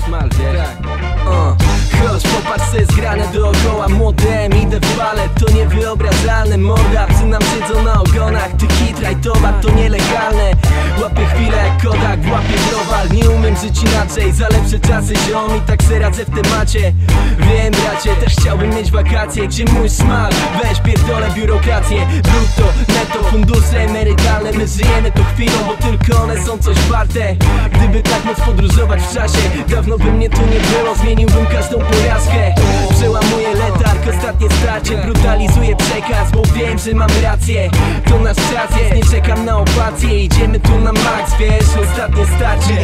smal, wiesz? Chodź, popatrz se zgrane dookoła. Młodem, idę w balet, to niewyobrażalne. Morda, psy nam siedzą na ogonach. Ty kitraj towar, to nielegalne. Łapię chwilę jak Kodak, łapię browar. Nie umiem żyć inaczej, za lepsze czasy ziom. I tak se radzę w temacie. Wiem bracie, też chciałbym mieć wakacje. Gdzie mój smal? Weź pierdolę biurokrację. Brutto, netto, fundusze emerytalne. My żyjemy to chwilą, bo tylko one są coś warte. Gdyby tak móc podróżować w czasie, dawno by mnie tu nie było. Zmieniłbym każdą porażkę. Przełamuję letarg, ostatnie starcie. Brutalizuję przekaz, bo wiem, że mam rację. To nasz czas jest, nie czekam na opację. Idziemy tu na max, wiesz, ostatnie starcie.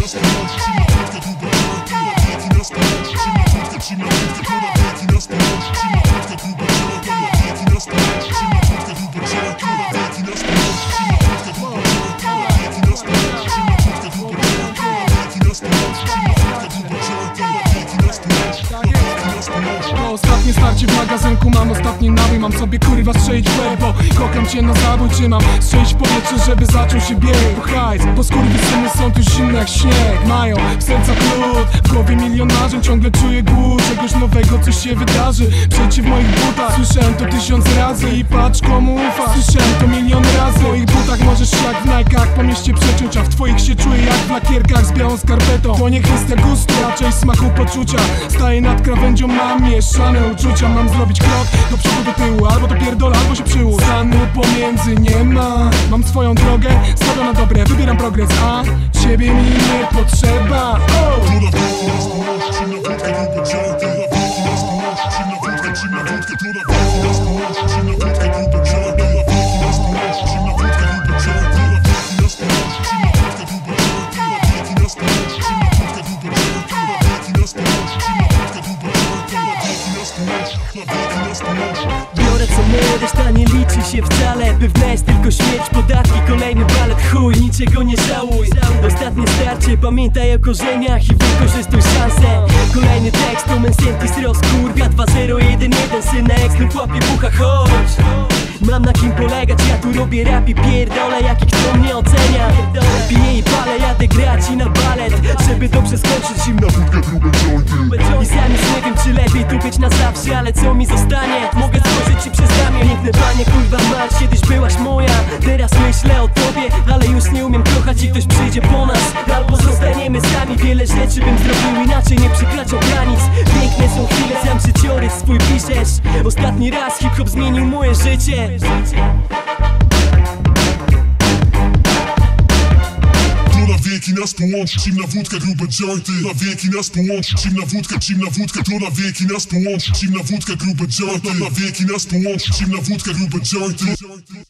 Ostatnie starcie w magazynku, mam ostatni nabój. Mam sobie kurwa strzelić w łeb, bo kocham cię na zabój. Czy mam strzelić w powietrze, żeby zaczął się bieg? Bo hajs, bo skurwysyny są tu zimne jak śnieg. Mają w sercach lód, w głowie milion marzeń. Ciągle czuję głód, czegoś nowego, coś się wydarzy. Przejdźcie w moich butach, słyszałem to 1000 razy. I patrz komu ufa, słyszałem to milion razy. W moich butach możesz się jak w Nike'ach po mieście przeciąć, a w twoich się czuję jak w lakierkach z białą skarpetą. To nie kwestia gustu, raczej smaku poczucia. Staję nad krawędzią, mam mieszane uczucia. Mam zrobić krok do przodu, do tyłu, albo to pierdolę, albo się przyłóż. Stanu pomiędzy nie ma. Mam swoją drogę, stawiam na dobre, wybieram progres, a ciebie mi nie potrzeba. Biorę co moje, reszta nie liczy się wcale. Pewna jest tylko śmierć, podatki, kolejny balet. Chuj, niczego nie żałuj. Ostatnie starcie, pamiętaj o korzeniach i wykorzystuj szansę. Kolejny tekst to Mensentis rozkurwia 2011. Synek znów łapie bucha, chodź. Mam na kim polegać, ja tu robię rap i pierdolę, jaki kto mnie ocenia. Piję i palę, jadę grać i na balet, żeby dobrze skończyć zimno wódkę, grube jointy. I sam już nie wiem, czy lepiej tu być na zawsze, ale co mi zostanie? Mogę stworzyć ci przez ramię. Piękne panie, kurwa mać, kiedyś byłaś moja. Teraz myślę o tobie, ale już nie umiem kochać i ktoś przyjdzie po nas. Albo zostaniemy sami, wiele rzeczy bym zrobił inaczej, nie przekraczał granic. Piękne są chwile, sam życiorys swój piszesz. Ostatni raz hip-hop zmienił moje życie. To na wieki nas połączy, zimna wódka, grube jointy. Na wieki nas połączy, zimna wódka, to na wieki nas połączy, zimna wódka, grube jointy. Na wieki nas połączy, zimna wódka, grube jointy.